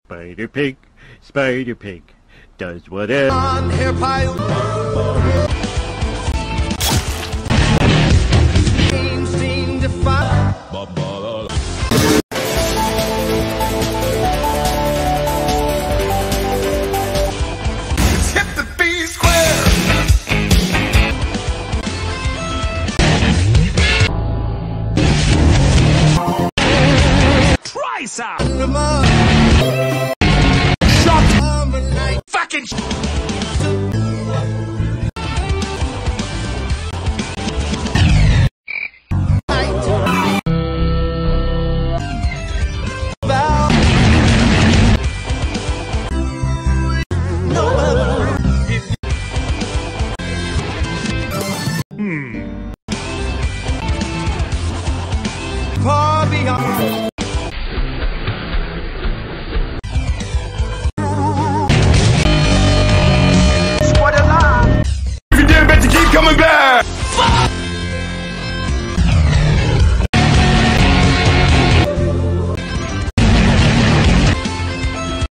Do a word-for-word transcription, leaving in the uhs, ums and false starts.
Spider Pig, Spider Pig, does whatever. On hair pile. Seems seem to find. Hit the B square. Try some. Fucking hmm. Far beyond. Coming back!